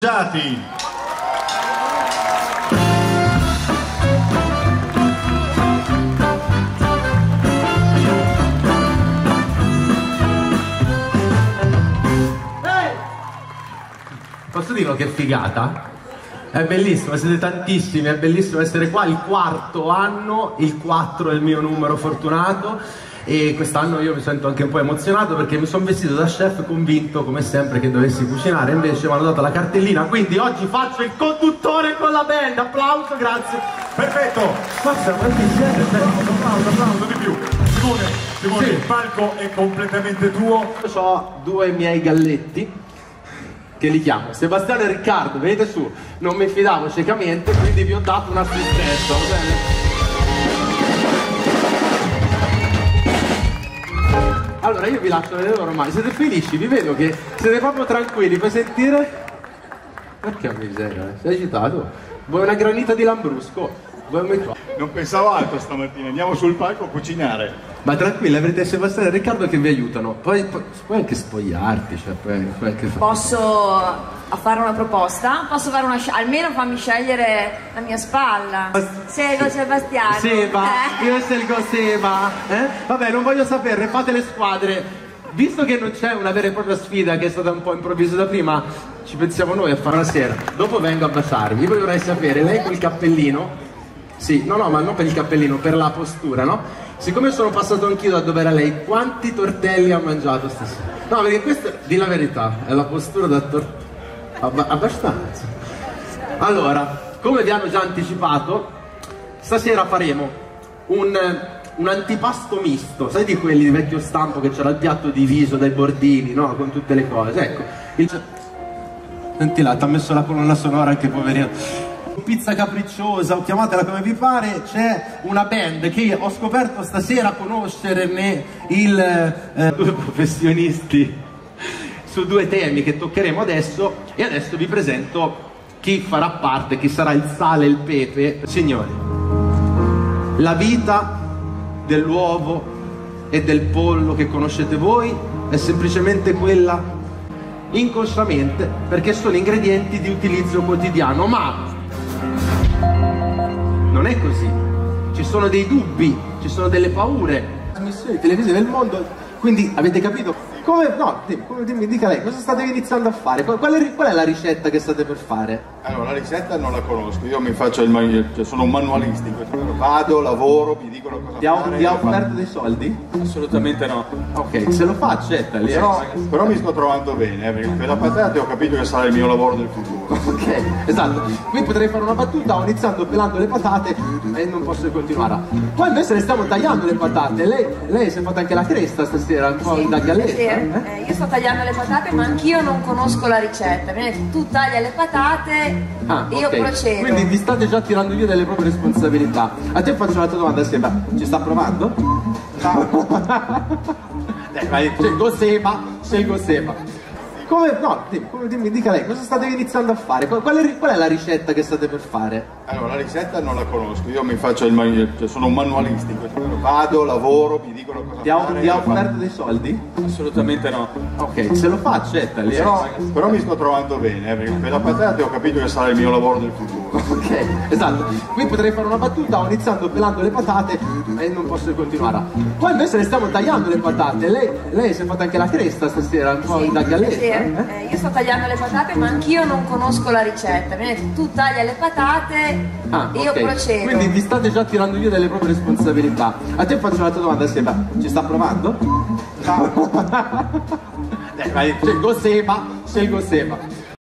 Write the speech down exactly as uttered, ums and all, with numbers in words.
Giati. Posso dirlo che figata? È bellissimo, siete tantissimi, è bellissimo essere qua, il quarto anno, il quattro è il mio numero fortunato e quest'anno io mi sento anche un po' emozionato perché mi sono vestito da chef convinto come sempre che dovessi cucinare, invece mi hanno dato la cartellina, quindi oggi faccio il conduttore con la band, applauso, grazie. Perfetto! Basta, quanti siete? Applauso, applauso, applauso di più. Simone, Simone, Sì. il palco è completamente tuo. Io ho due miei galletti che li chiamo Sebastiano e Riccardo, venite su, non mi fidavo ciecamente, quindi vi ho dato un assistenza, va bene? Allora io vi lascio vedere ormai, siete felici, vi vedo che siete proprio tranquilli, puoi sentire? Perché miseria, eh? Sei agitato? Vuoi una granita di Lambrusco? Vuoi un microfono? Non pensavo altro stamattina, andiamo sul palco a cucinare. Ma tranquilla, avrete Sebastiano e Riccardo che vi aiutano, poi, poi puoi anche spogliarti, cioè puoi, puoi anche fare... Posso fare una proposta? Posso fare una sci- almeno fammi scegliere la mia spalla. Scelgo Sebastiano. Seba, Eh. io scelgo Seba, eh? Vabbè, non voglio sapere, fate le squadre. Visto che non c'è una vera e propria sfida che è stata un po' improvvisa da prima, ci pensiamo noi a fare una sera. Dopo vengo a baciarvi, poi vorrei sapere, lei col cappellino? Sì, no no, ma non per il cappellino, per la postura, no? Siccome sono passato anch'io da dove era lei, quanti tortelli ha mangiato stasera? No, perché questa, di la verità, è la postura da tortelli. Abba- abbastanza. Allora, come vi hanno già anticipato, stasera faremo un, un antipasto misto, sai di quelli di vecchio stampo che c'era il piatto diviso dai bordini, no? Con tutte le cose, ecco. Il... Senti là, ti ha messo la colonna sonora anche poverino. Pizza capricciosa o chiamatela come vi pare, c'è una band che ho scoperto stasera conoscerne il eh, due professionisti su due temi che toccheremo adesso, e adesso vi presento chi farà parte, chi sarà il sale e il pepe. Signori, la vita dell'uovo e del pollo che conoscete voi è semplicemente quella inconsciamente, perché sono ingredienti di utilizzo quotidiano, ma non è così, ci sono dei dubbi, ci sono delle paure, trasmissioni televisive del mondo, quindi avete capito? Come, no, dimmi, come, dimmi, dica lei, cosa state iniziando a fare? Qual, qual, è, qual è la ricetta che state per fare? Allora, la ricetta non la conosco, io mi faccio il man- cioè sono un manualista in questo momento. Vado, lavoro, mi dicono cosa Ti ha, fare. ti ha lo faccio. offerto dei soldi? Assolutamente no. Ok, se lo fa accetta lì. Però, però mi sto trovando bene, eh, perché per la patata ho capito che sarà il mio lavoro del futuro. Ok, esatto. Qui potrei fare una battuta, ho iniziato pelando le patate e non posso continuare. Poi invece le stiamo tagliando le patate. Lei, lei si è fatta anche la cresta stasera, un po' Sì, da galletta. sì, eh? eh, io sto tagliando le patate, ma anch'io non conosco la ricetta. Mi hanno detto, tu taglia le patate Ah, e io ok. procedo. Quindi vi state già tirando via delle proprie responsabilità. A te faccio un'altra domanda, Seba. Ci sta provando? Dai, vai, scelgo Seba, scelgo Seba. Come, no, dimmi, come, dimmi, dica lei, cosa state iniziando a fare? Qual, qual, è, qual è la ricetta che state per fare? Allora, la ricetta non la conosco, io mi faccio il man- cioè sono un manualista in questo momento. Vado, lavoro, mi dicono cosa Ti ha, fare. ti ha lo faccio. offerto dei soldi? Assolutamente no. Ok, se lo fa accetta lì. Però, però mi sto trovando bene, eh, perché per la patata ho capito che sarà il mio lavoro del futuro. Ok, esatto. Qui potrei fare una battuta, ho iniziato pelando le patate e non posso continuare. Poi invece le stiamo tagliando le patate. Lei, lei si è fatta anche la cresta stasera, un po' Sì, da galletta. sì, eh? eh, io sto tagliando le patate, ma anch'io non conosco la ricetta. Mi hanno detto, tu taglia le patate Ah, e io ok. procedo. Quindi vi state già tirando via delle proprie responsabilità. A te faccio un'altra domanda, Seba. Ci sta provando? Dai, vai, scelgo Seba, scelgo Seba.